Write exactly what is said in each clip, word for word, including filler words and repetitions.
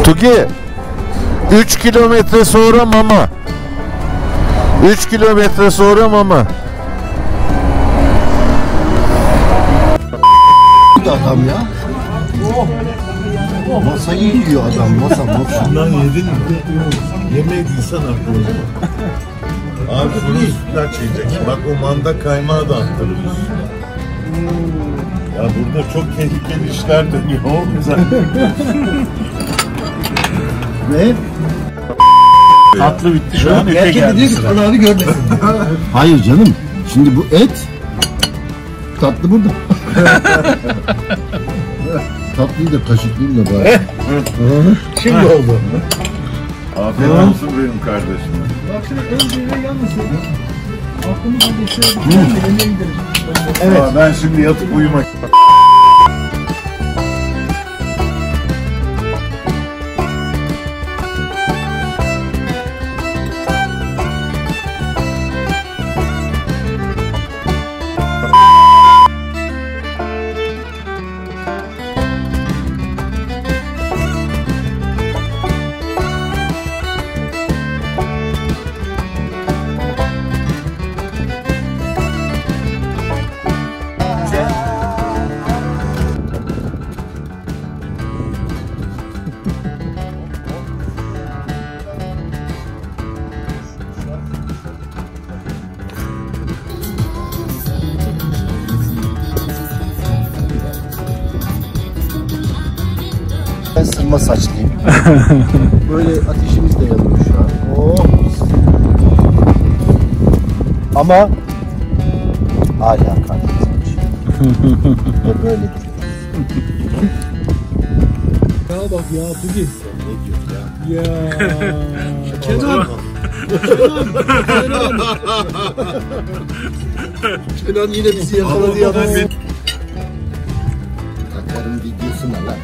Tugi, üç kilometre sonra mama. üç kilometre sonra mama. Adam ya. Oh. Oh. Masayı yiyor adam, masa masa. Lan yedin mi? Yemediysen aklına. Abi bunu üstünden çekecek. Bak o manda kaymağı da attırırız. Ya burada çok tehlikeli işler dönüyor. O güzel. Ne? Tatlı bitti şu an. Gerçi de diyor ki sana abi görmesin. Hayır canım. Şimdi bu et tatlı burada. Tatlıyı da kaşıklayayım da bari. Şimdi oldu. Afiyet olsun benim kardeşim. Bak şimdi önceyle yanmasın. Aklımıza geçiyor. Bir Evet. Aa, ben şimdi yatıp uyumak. Ben sırma saçlıyım. Böyle ateşimiz de yanıyor şu an. Oh. Ama hala karnımız aç. Ve böyle Ya bak ya bu gibi. ne diyor ya? Ya. Kenan. Kenan. Kenan yine bizi yakaladı ya. Takarım videosuna lan.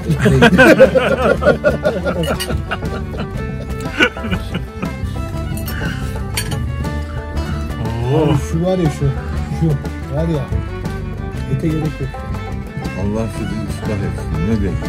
Abi şu var ya şu. Şu var ya. Ete gerek yok. Allah sizi ıslah etsin. Ne diyeyim?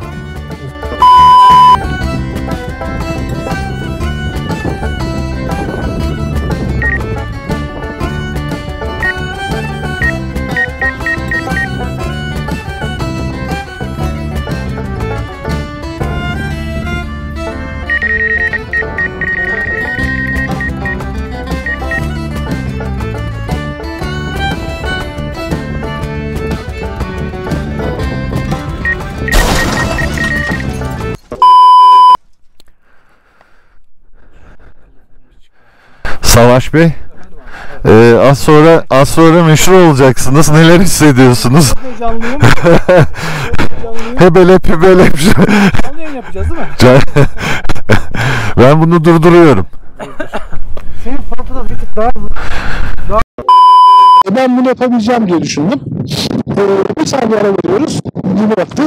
Savaş Bey, e, az sonra az sonra meşhur olacaksınız. Neler hissediyorsunuz? Heyecanlıyım. Hebelep hebelep. Canlı yayın yapacağız değil mi? Ben bunu durduruyorum. Senin fotoğrafı da bir tık daha... daha... Ben bunu yapabileceğim diye düşündüm. Ee, bir saniye ara veriyoruz. Bunu yaptı.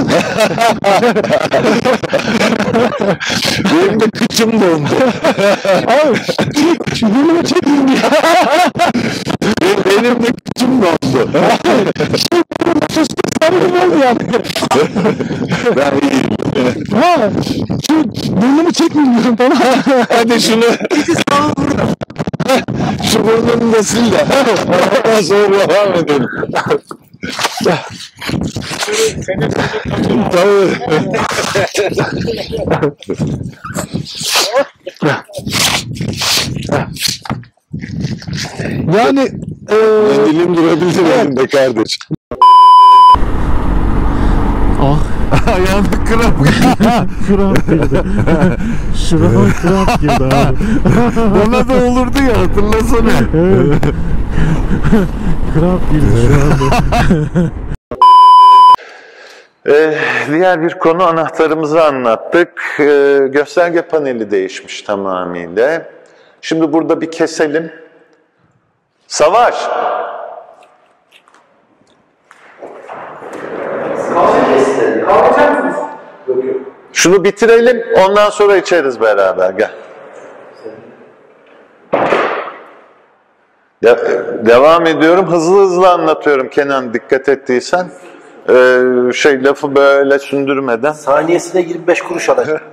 Benim de kıçım dondu. Abi, şu bölümü çekeyim ya. Benim de kıçım dondu. Sarı oldu yani. Ben iyiyim. Ha, şu bölümü çekmeyeyim diyorum falan. Hadi şunu. Şu burnunu da sil de. Ondan sonra devam edelim. Tabii. Yani e, Dilim durabilir elimde kardeş. ah, Ayağında kramp. kramp girdi. Şurama kramp girdi abi. Bana da olurdu ya, hatırlasana. Evet. Kramp girdi şu anda. Ee, diğer bir konu, anahtarımızı anlattık. Ee, gösterge paneli değişmiş tamamıyla. Şimdi burada bir keselim. Savaş! Şunu bitirelim, ondan sonra içeriz beraber. Gel. De- devam ediyorum. Hızlı hızlı anlatıyorum Kenan, dikkat ettiysen. Ee, şey lafı böyle sündürmeden. Saniyesine yirmi beş kuruş alacak.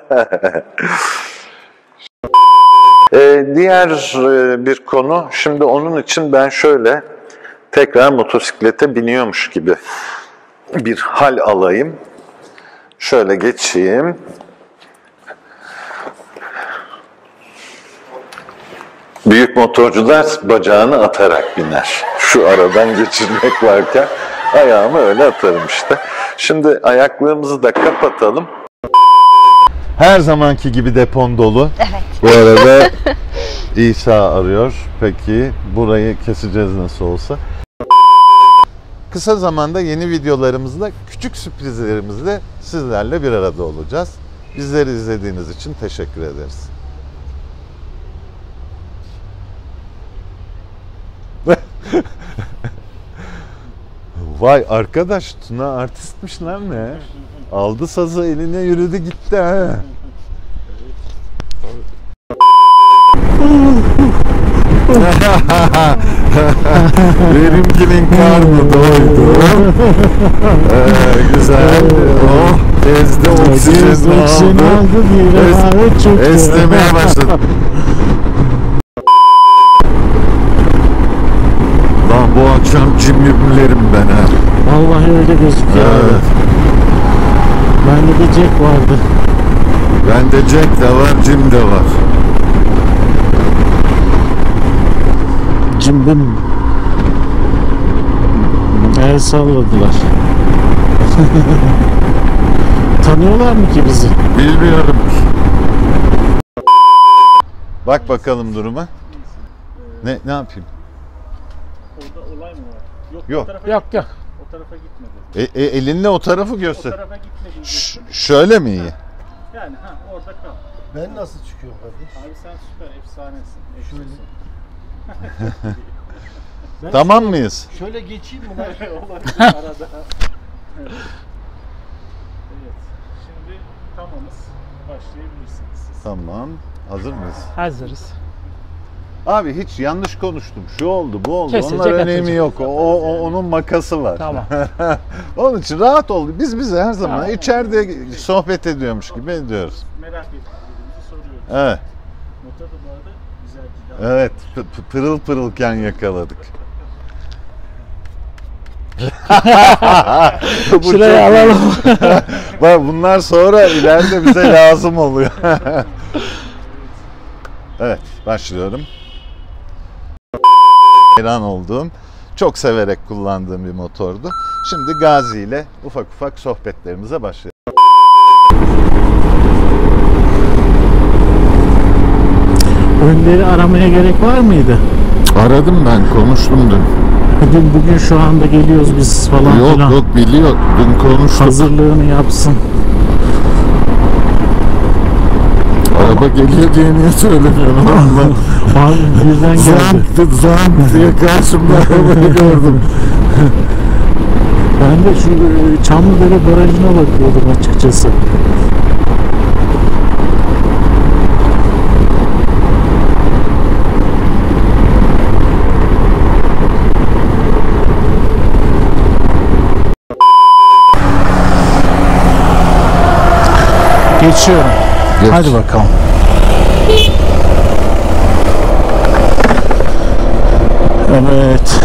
Ee, diğer e, bir konu, şimdi onun için ben şöyle tekrar motosiklete biniyormuş gibi bir hal alayım. Şöyle geçeyim. Büyük motorcular bacağını atarak biner. Şu aradan geçirmek varken ayağımı öyle atarım işte. Şimdi ayaklığımızı da kapatalım. Her zamanki gibi depon dolu. Evet. Bu arada İsa arıyor. Peki burayı keseceğiz nasıl olsa. Kısa zamanda yeni videolarımızla, küçük sürprizlerimizle sizlerle bir arada olacağız. Bizleri izlediğiniz için teşekkür ederiz. Vay arkadaş, Tuna artistmiş lan ne? Aldı sazı eline yürüdü gitti ha. Benimkinin karnı doydu. Ee, güzel. Oh, ezdi oksijeni aldı. Es, esnemeye başladı. Lan bu akşam cimrilerim ben ha. Vallahi öyle gözüküyor. Evet. Bende de Jack vardı. Bende Jack de var, Jim de var. Cimbim. El salladılar. Tanıyorlar mı ki bizi? Bilmiyorum. Bak bakalım duruma. Ne ne yapayım? Orada olay mı var? Yok. Yok. O tarafa, Yok yok. o tarafa gitmedi. E, e, elinle o tarafı O göster. tarafa gitmedi. Ş- şöyle mi iyi? Yani ha orada kal. Ben nasıl çıkıyorum kardeş? Abi sen süper efsanesin. Şöyle. Tamam mıyız? Şöyle geçeyim mi lan? Olabilir arada. Evet. Evet. Şimdi tamamız. Başlayabilirsiniz siz. Tamam. Hazır mıyız? Hazırız. Abi hiç yanlış konuştum. Şu oldu, bu oldu. Kesecek, Onlar önemi atacak. yok. O, o- onun makası var. Tamam. Onun için rahat ol. Biz bize her zaman Tamam. içeride sohbet ediyormuş gibi ediyoruz. Merak ettiklerimizi soruyoruz. Evet. Motor da bu arada güzel cidden. Evet. p- p- pırıl pırılken yakaladık. Bu Şuraya çok iyi. alalım. Bak bunlar sonra ileride bize lazım oluyor. Evet, başlıyorum. Hayran olduğum, çok severek kullandığım bir motordu. Şimdi Gazi ile ufak ufak sohbetlerimize başlayalım. Önleri aramaya gerek var mıydı? Aradım ben, konuştum dün. Dün bugün şu anda geliyoruz biz falan Yok filan. yok biliyor, dün konuştuk. Hazırlığını yapsın. Araba geliyor diye niye söylemiyorum Allah. Abi birden geldi. Zank, zank diye karşımda arabayı gördüm. Ben de şu e, Çamlıdere Barajı'na bakıyordum açıkçası. Geçiyorum. Geç. Hadi bakalım. Evet.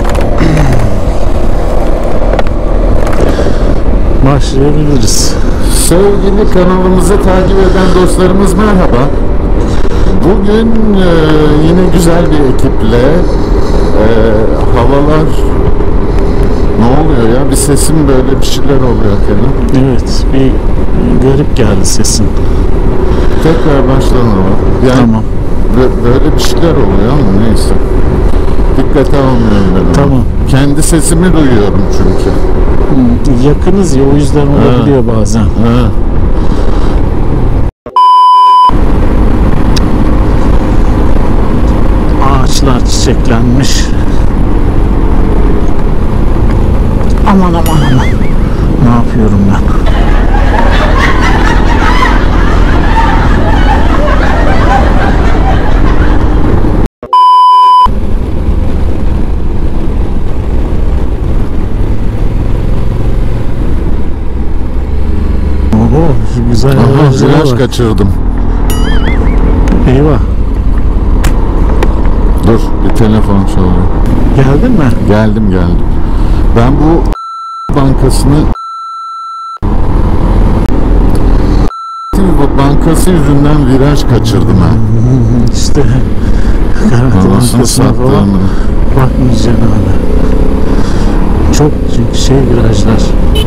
Başlayabiliriz. Sevgili kanalımızı takip eden dostlarımız merhaba. Bugün e, yine güzel bir ekiple e, havalar ne oluyor ya? Bir sesim böyle bir şeyler oluyor Kenan. Evet, bir garip geldi sesin. Tekrar başlanalım. Yani Tamam. bö- böyle bir şeyler oluyor ama neyse. Dikkate almıyorum ben onu. Tamam. Kendi sesimi duyuyorum çünkü. Yakınız ya, o yüzden olabiliyor bazen. Ha. Ağaçlar çiçeklenmiş. Aman aman aman. Ne yapıyorum ben? Virajlara Viraj bak. kaçırdım. Eyvah. Dur, bir telefon çalıyor. Geldin mi? Geldim geldim. Ben bu bankasını bu bankası yüzünden viraj kaçırdım ha. İşte. Garanti Anasını bankasına falan sattığını. bakmayacaksın abi. Çok çünkü şey virajlar.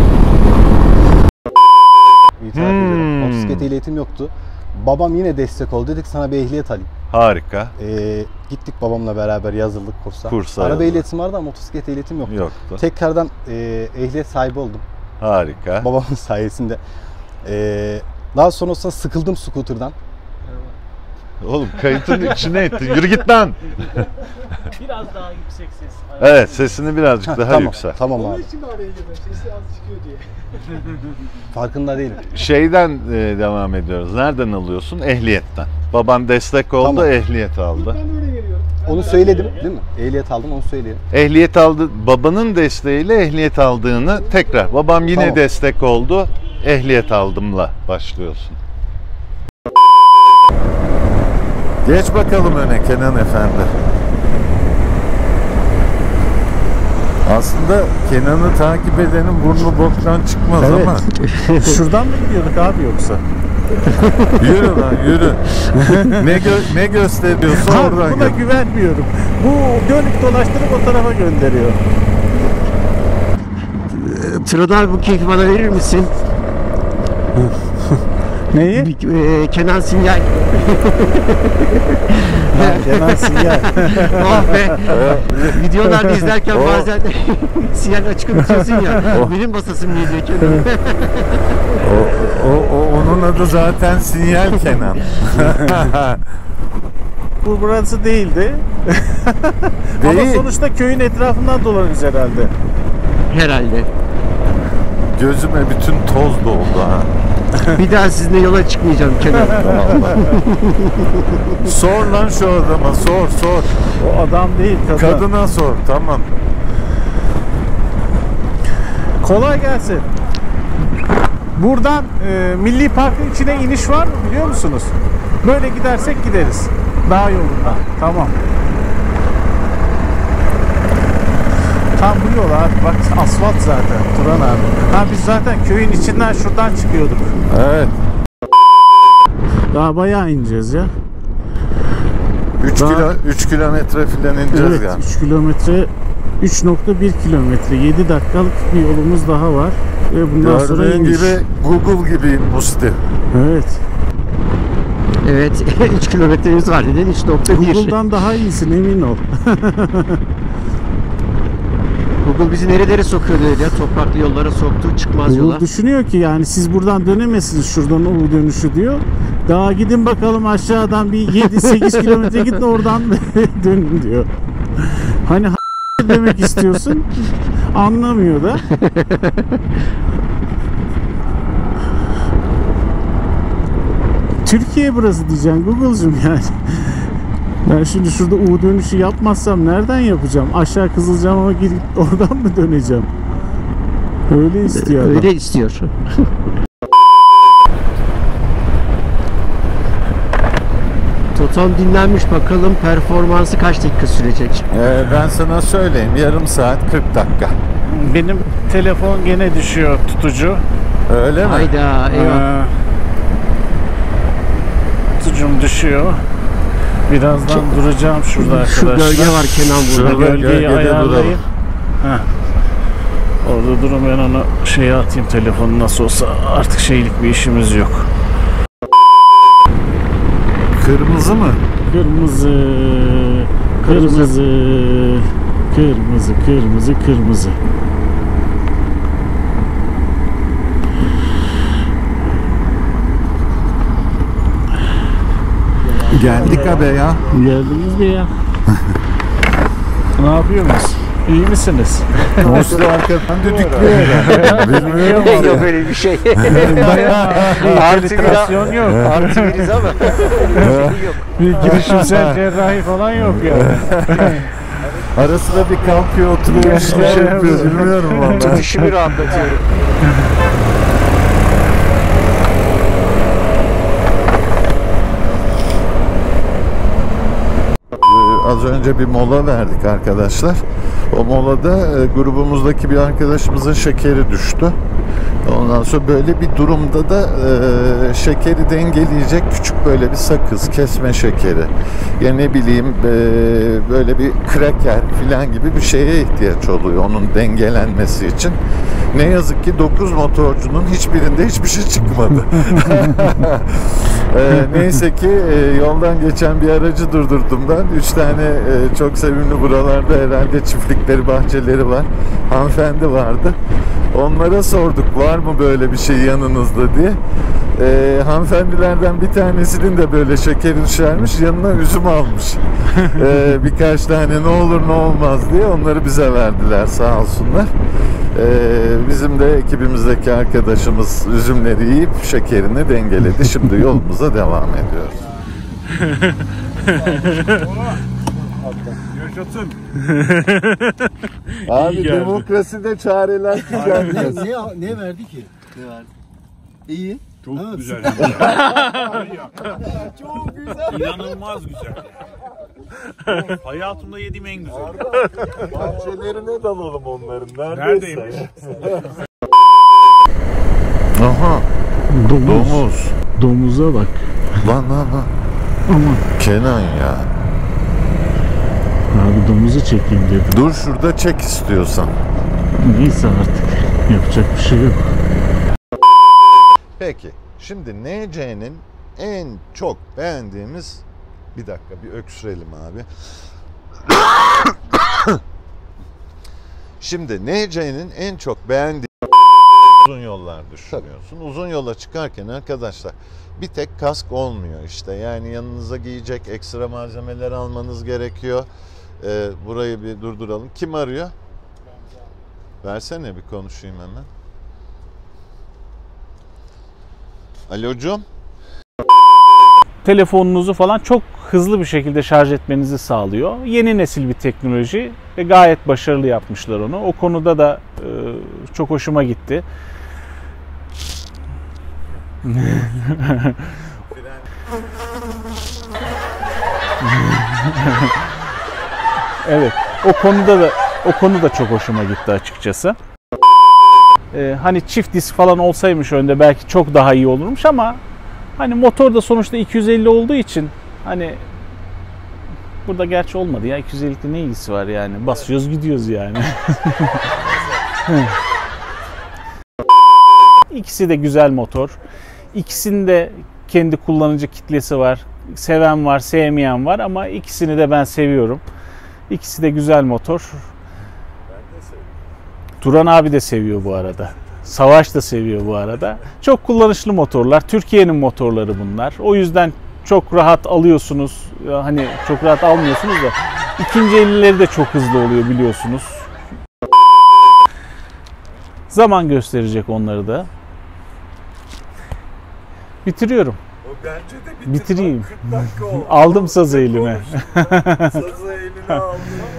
İtiraf ederim. Motosiklet ehliyetim yoktu. Babam yine destek oldu. Dedik sana bir ehliyet alayım. Harika. Ee, gittik babamla beraber yazıldık kursa. Kursa Araba yazıldık. ehliyetim vardı ama motosiklet ehliyetim yoktu. Yoktu. Tekrardan e, ehliyet sahibi oldum. Harika. Babamın sayesinde. Ee, daha sonrasında sıkıldım scooter'dan. Oğlum kayıtın içine ettin. Yürü git lan. Biraz daha yüksek ses. Evet, sesini birazcık Heh, daha tamam, yükselt. Tamam abi. için araya girdim. Sesi az çıkıyor diye. Farkında değilim. Şeyden e, devam ediyoruz. Nereden alıyorsun? Ehliyetten. Baban destek oldu, Tamam. ehliyet aldı. Ben öyle geliyorum. Onu söyledim değil mi? Ehliyet aldım, onu söyleyelim. Ehliyet aldı. Babanın desteğiyle ehliyet aldığını tekrar. Babam yine Tamam. destek oldu. Ehliyet aldımla başlıyorsun. Geç bakalım öne Kenan Efendi. Aslında Kenan'ı takip edenin burnu boktan çıkmaz Evet. ama Şuradan mı gidiyorduk abi yoksa? yürü lan yürü. ne gö- ne gösteriyorsa Ha, oradan buna gel. güvenmiyorum. Bu dönüp dolaştırıp o tarafa gönderiyor. Tırada bu keyfi bana verir misin? Neyi? Bir, e, Kenan Sinyal. Kenan Sinyal. Oh be. Videolarda izlerken bazen sinyal açık unutuyorsun ya. Benim basasım geliyor Kenan. O, o, o onun adı zaten Sinyal Kenan. Bu burası değildi. Ama Değil. sonuçta köyün etrafından dolanırız herhalde. Herhalde. Gözüme bütün toz doldu ha. Bir daha sizinle yola çıkmayacağım Kenan. Sor lan şu adama sor sor. O adam değil kadın. Kadına sor tamam. Kolay gelsin. Buradan e, Milli Park'ın içine iniş var mı biliyor musunuz? Böyle gidersek gideriz. Dağ yolunda. Tamam. Tam bu yol abi. Bak asfalt zaten. Turan abi. Ha biz zaten köyün içinden şuradan çıkıyorduk. Evet. Daha bayağı ineceğiz ya. üç Daha- kilo üç kilometre falan ineceğiz Evet, yani. üç kilometre, üç nokta bir kilometre, yedi dakikalık bir yolumuz daha var. Ve bundan sonra Gördüğün iniş. gibi Google gibi Musti. Evet. Evet. üç kilometremiz var dedin. üç nokta bir. Google'dan daha iyisin emin ol. Google bizi nerelere sokuyordu öyle ya? Topraklı yollara soktu. Çıkmaz yola. Google düşünüyor ki yani siz buradan dönemezsiniz şuradan o dönüşü diyor. Daha gidin bakalım aşağıdan bir yedi sekiz kilometre gidin oradan dönün diyor. Hani demek istiyorsun anlamıyor da. Türkiye burası diyeceksin Google'cum yani. Ben şimdi şurada U dönüşü yapmazsam nereden yapacağım? Aşağı Kızılcamam'a gidip oradan mı döneceğim? Öyle istiyor adam. Öyle istiyor. Totom dinlenmiş, bakalım performansı kaç dakika sürecek? Ee, ben sana söyleyeyim yarım saat kırk dakika. Benim telefon gene düşüyor tutucu. Öyle mi? Hayda eyvah. Ee, tutucum düşüyor. Birazdan duracağım şurada Şu arkadaşlar. gölge var Kenan burada. Şurada Gölgeyi gölgede ayarlayayım. duralım. Heh. Orada durun ben onu şeye atayım telefonu nasıl olsa artık şeylik bir işimiz yok. Kırmızı mı? Kırmızı, kırmızı, kırmızı, kırmızı, kırmızı. Geldik abi ya. Geldiniz mi ya? Ne yapıyorsunuz? İyi misiniz? Musti arkadan düdüklüyor herhalde. Bilmiyorum Yok ama. öyle bir şey. Artı bir yok. Artı biriz ama. yok. Bir girişimsel cerrahi falan yok yani. Ara sıra bir kalkıyor oturuyor bir şey yapıyor bilmiyorum valla. Dişimi rahatlatıyorum. az önce bir mola verdik arkadaşlar. O molada e, grubumuzdaki bir arkadaşımızın şekeri düştü. Ondan sonra böyle bir durumda da e, şekeri dengeleyecek küçük böyle bir sakız, kesme şekeri. Ya ne bileyim e, böyle bir kraker falan gibi bir şeye ihtiyaç oluyor onun dengelenmesi için. Ne yazık ki dokuz motorcunun hiçbirinde hiçbir şey çıkmadı. e, neyse ki e, yoldan geçen bir aracı durdurdum ben. Üç tane e, çok sevimli buralarda herhalde çiftlikleri, bahçeleri var. Hanımefendi vardı. Onlara sorduk var mı böyle bir şey yanınızda diye. Ee, hanımefendilerden bir tanesinin de böyle şekeri düşermiş, yanına üzüm almış. Ee, birkaç tane ne olur ne olmaz diye onları bize verdiler sağ olsunlar. Ee, bizim de ekibimizdeki arkadaşımız üzümleri yiyip şekerini dengeledi. Şimdi yolumuza devam ediyoruz. Yaşasın. Abi demokraside çareler tükenmez. Ne, ne, ne verdi ki? Ne verdi? İyi. Çok Ha, güzel. Çok güzel. İnanılmaz güzel. Hayatımda yediğim en güzel. Bahçelerine dalalım onların. Neredeymiş? Aha. Domuz. Domuz. Domuza bak. Lan lan lan. Aman. Kenan ya. Abi domuzu çekeyim dedim. Dur şurada çek istiyorsan. Neyse artık. Yapacak bir şey yok. Peki. Şimdi N C'nin en çok beğendiğimiz... Bir dakika bir öksürelim abi. Şimdi N C'nin en çok beğendiği uzun yollar düşünüyorsun. Uzun yola çıkarken arkadaşlar bir tek kask olmuyor işte. Yani yanınıza giyecek ekstra malzemeler almanız gerekiyor. Ee, burayı bir durduralım. Kim arıyor? Versene bir konuşayım hemen. Alocuğum. Telefonunuzu falan çok hızlı bir şekilde şarj etmenizi sağlıyor. Yeni nesil bir teknoloji ve gayet başarılı yapmışlar onu. O konuda da e, çok hoşuma gitti. Evet, o konuda da o konu da çok hoşuma gitti açıkçası. Ee, hani çift disk falan olsaymış önde belki çok daha iyi olurmuş ama hani motor da sonuçta iki yüz elli olduğu için hani burada gerçi olmadı ya, iki yüz ellilikte ne ilgisi var yani, basıyoruz gidiyoruz yani. İkisi de güzel motor. İkisinin de kendi kullanıcı kitlesi var. Seven var, sevmeyen var ama ikisini de ben seviyorum. İkisi de güzel motor. Turan abi de seviyor bu arada. Savaş da seviyor bu arada. Çok kullanışlı motorlar. Türkiye'nin motorları bunlar. O yüzden çok rahat alıyorsunuz. Hani çok rahat almıyorsunuz da ikinci ellileri de çok hızlı oluyor biliyorsunuz. Zaman gösterecek onları da. Bitiriyorum. Bence de bitir. Bitireyim. kırk dakika oldu. Aldım sazı elime. Sazı eline aldım.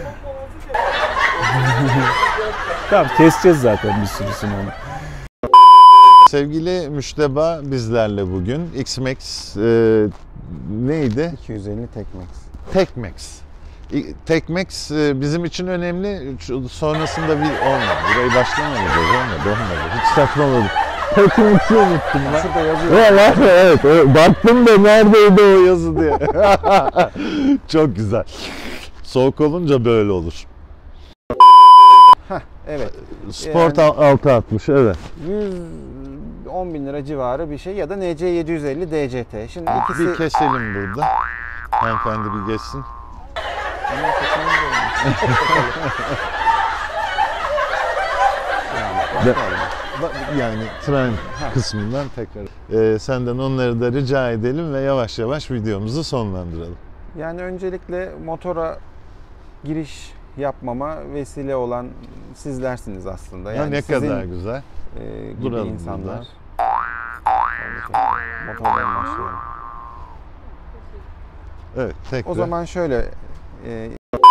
Tamam, keseceğiz zaten bir sürüsünü onu. Sevgili Müşteba bizlerle bugün. X-Max e, neydi? iki yüz elli Tekmax. Tekmax. İ- Tekmax e, bizim için önemli. Şu- Sonrasında bir olmadı. Burayı başlamadı. Olmadı, olmadı. Hiç saklamadım. Tekmax'i unuttum ben. Şurada yazıyor. Vallahi evet. evet. Baktım da neredeydi o yazı diye. Çok güzel. Soğuk olunca böyle olur. Evet. Sport Yani- altı altmış evet. yüz on bin lira civarı bir şey ya da N C yedi yüz elli D C T. Şimdi ikisi... Bir keselim burada. Hanımefendi bir geçsin. Ba- Yani tren kısmından tekrar. Ee, senden onları da rica edelim ve yavaş yavaş videomuzu sonlandıralım. Yani öncelikle motora giriş yapmama vesile olan sizlersiniz aslında. Ya Yani ne sizin, kadar güzel. e, gibi Duralım insanlar. burada. Motordan başlayalım. Evet, tekrar. O zaman şöyle e,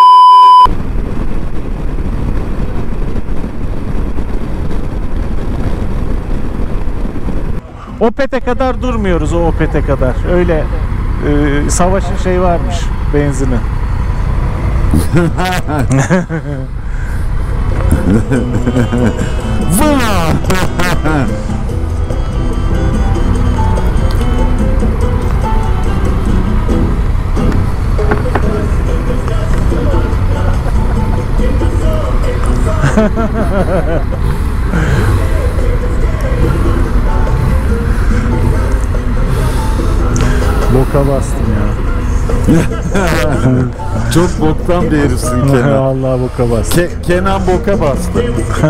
Opet'e kadar durmuyoruz, o Opet'e kadar. Öyle e, Savaş'ın şey varmış, benzini. Boka bastım ya. Çok boktan bir herifsin Kenan. Allah boka bastım. Ke- Kenan boka bastı.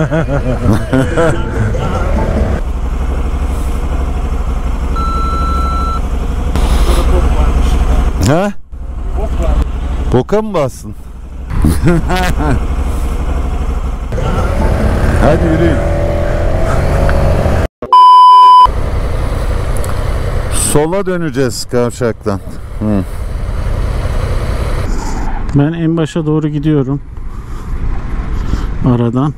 Ha? Boka mı bastın? Hadi yürüyün. Sola döneceğiz kavşaktan. Hı. Ben en başa doğru gidiyorum. Aradan.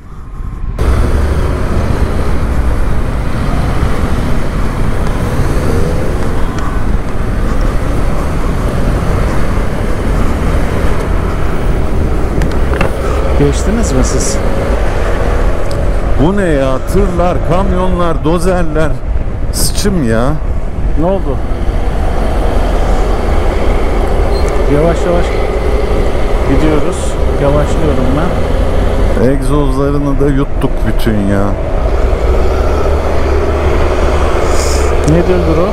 Geçtiniz mi siz? Bu ne ya? Tırlar, kamyonlar, dozerler. Sıçım ya. Ne oldu? Yavaş yavaş gidiyoruz. Yavaşlıyorum ben. Egzozlarını da yuttuk bütün ya. Nedir durum?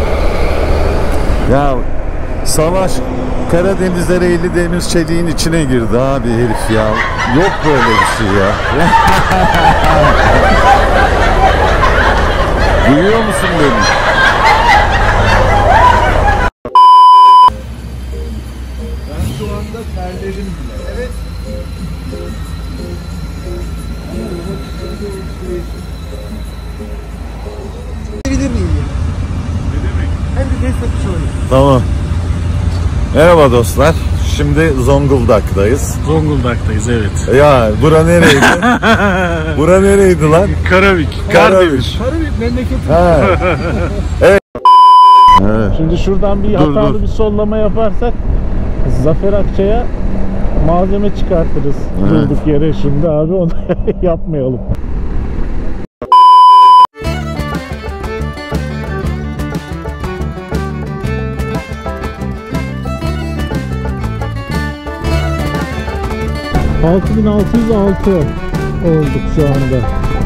Ya Savaş Karadeniz Ereğli Deniz Çeliğin içine girdi abi herif ya. Yok böyle bir şey ya. Duyuyor musun beni? Ben şu anda terledim bile. Evet. Bilir miyim ya? Ne demek? Hem de test yapmış olayım. Tamam. Merhaba dostlar. Şimdi Zonguldak'tayız. Zonguldak'tayız evet. Ya bura nereydi? Bura nereydi lan? Karabük. Karabük. Karabük memleketi. Ha. Evet. Evet. Şimdi şuradan bir Dur, hatalı dur. bir sollama yaparsak Zafer Akçay'a malzeme çıkartırız. Evet. Durduk yere şimdi abi onu yapmayalım. altı bin altı yüz altı olduk şu anda.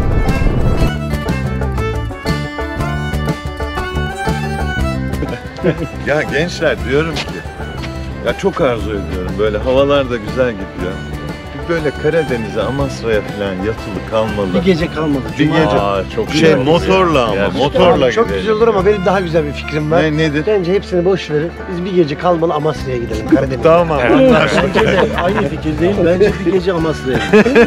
Ya gençler diyorum ki ya çok arzu ediyorum böyle havalar da güzel gidiyor. Bir böyle Karadeniz'e, Amasra'ya falan yatılı kalmalı. Bir gece kalmadı. Bir Cuma. gece. Aa, çok Şey güzel. motorla ama Gerçekten. motorla Çok gidelim. güzel olur ama benim daha güzel bir fikrim var. Ne nedir? Bence hepsini boş verin. Biz bir gece kalmalı Amasra'ya gidelim Karadeniz'e. Tamam anlaştık. Bence de aynı fikirdeyim. Bence bir gece Amasra'ya gidelim.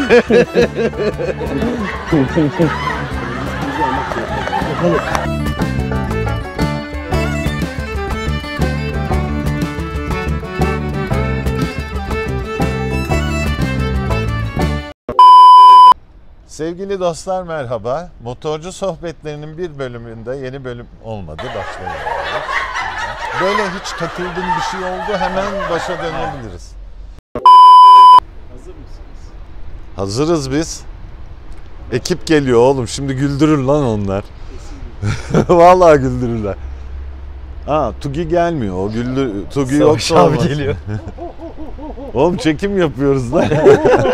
Sevgili dostlar merhaba. Motorcu sohbetlerinin bir bölümünde yeni bölüm olmadı. Başlayalım. Böyle hiç takıldığım bir şey oldu. Hemen başa dönebiliriz. Hazır mısınız? Hazırız biz. Ekip geliyor oğlum. Şimdi güldürür lan onlar. Vallahi güldürürler. Aa Tugi gelmiyor. O güldür Tugi Savaş yoksa abi olmaz. geliyor. Oğlum çekim yapıyoruz lan. Kuzey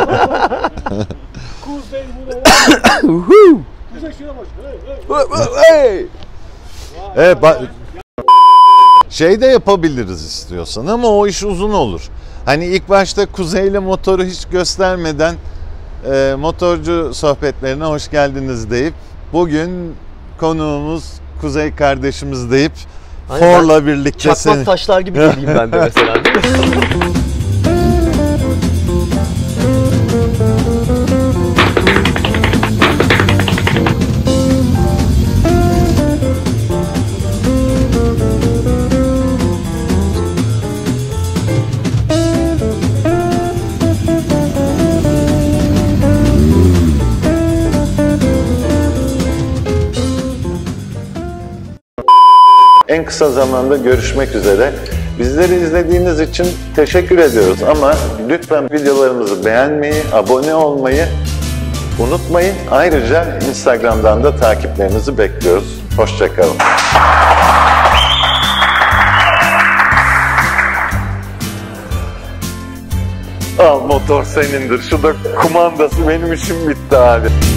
buraya. Kuzey şuna bak. Hey, hey. Evet bak. Şey de yapabiliriz istiyorsan ama o iş uzun olur. Hani ilk başta Kuzey'le motoru hiç göstermeden e, motorcu sohbetlerine hoş geldiniz deyip bugün konuğumuz Kuzey kardeşimiz deyip Aynen, For'la birlikte Çakmak seni... taşlar gibi geleyim ben de mesela, değil mi? En kısa zamanda görüşmek üzere. Bizleri izlediğiniz için teşekkür ediyoruz ama lütfen videolarımızı beğenmeyi, abone olmayı unutmayın. Ayrıca Instagram'dan da takiplerinizi bekliyoruz. Hoşça kalın. Al, motor senindir. Şu da kumandası, benim işim bitti abi.